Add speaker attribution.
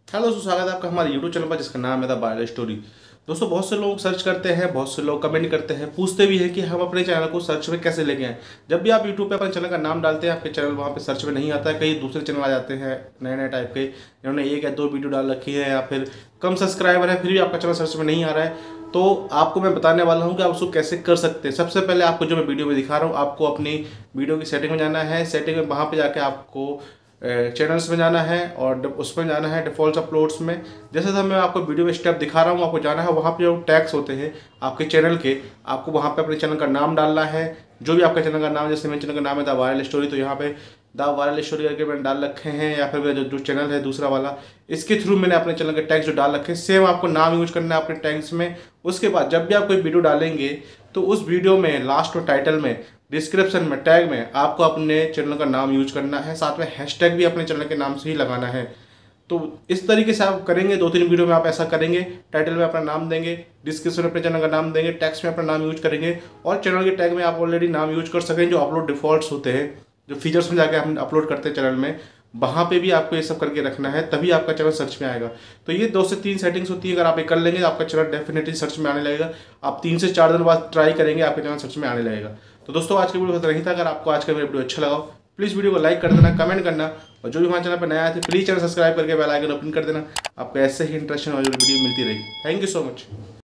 Speaker 1: Hello दोस्तों, स्वागत है आपका हमारे यूट्यूब चैनल पर जिसका नाम है द वायरल स्टोरी। दोस्तों, बहुत से लोग सर्च करते हैं, बहुत से लोग कमेंट करते हैं, पूछते भी हैं कि हम अपने चैनल को सर्च में कैसे लेके आएं। जब भी आप यूट्यूब पे अपने चैनल का नाम डालते हैं, आपके चैनल वहाँ पे सर्च में नहीं आता है। कई दूसरे चैनल आ जाते हैं नए नए टाइप के, जिन्होंने एक या दो वीडियो डाल रखी है या फिर कम सब्सक्राइबर है, फिर भी आपका चैनल सर्च में नहीं आ रहा है। तो आपको मैं बताने वाला हूँ कि आप उसको कैसे कर सकते हैं। सबसे पहले आपको जो मैं वीडियो में दिखा रहा हूँ, आपको अपनी वीडियो की सेटिंग में जाना है। सेटिंग में वहाँ पे जाके आपको चैनल्स में जाना है और उसमें जाना है डिफ़ॉल्ट अपलोड्स में। जैसे मैं आपको वीडियो में स्टेप दिखा रहा हूँ, आपको जाना है वहाँ पे जो टैग्स होते हैं आपके चैनल के, आपको वहाँ पे अपने चैनल का नाम डालना है। जो भी आपका चैनल का नाम, जैसे मेरे चैनल का नाम है द वायरल स्टोरी, तो यहाँ पे द वायरल स्टोरी करके मैंने डाल रखे हैं, या फिर मेरा जो चैनल है दूसरा वाला, इसके थ्रू मैंने अपने चैनल के टैग्स जो डाल रखे हैं, सेम आपको नाम यूज करना है अपने टैग्स में। उसके बाद जब भी आप कोई वीडियो डालेंगे तो उस वीडियो में लास्ट में टाइटल में, डिस्क्रिप्शन में, टैग में आपको अपने चैनल का नाम यूज करना है। साथ में हैशटैग भी अपने चैनल के नाम से ही लगाना है। तो इस तरीके से आप करेंगे, 2-3 वीडियो में आप ऐसा करेंगे। टाइटल में अपना नाम देंगे, डिस्क्रिप्शन में अपने चैनल का नाम देंगे, टैक्स में अपना नाम यूज करेंगे और चैनल के टैग में आप ऑलरेडी नाम यूज कर सकें। जो अपलोड डिफॉल्ट्स होते हैं, जो फीचर्स में जाके हम अपलोड करते हैं चैनल में, वहाँ पे भी आपको ये सब करके रखना है, तभी आपका चैनल सर्च में आएगा। तो ये 2 से 3 सेटिंग्स होती है। अगर आप ये कर लेंगे तो आपका चैनल डेफिनेटली सर्च में आने लगेगा। आप 3 से 4 दिन बाद ट्राई करेंगे, आपका चैनल सर्च में आने लगेगा। तो दोस्तों, आज की वीडियो इतना ही था। अगर आपको आज का मेरा वीडियो अच्छा लगा, प्लीज़ वीडियो को लाइक कर देना, कमेंट करना, और जो भी हमारे चैनल पर नया है प्लीज़ चैनल सब्सक्राइब करके बेल आइकन ओपन कर देना। आपको ऐसे ही इंटरेस्टिंग और वीडियो मिलती रहेगी। Thank you so much.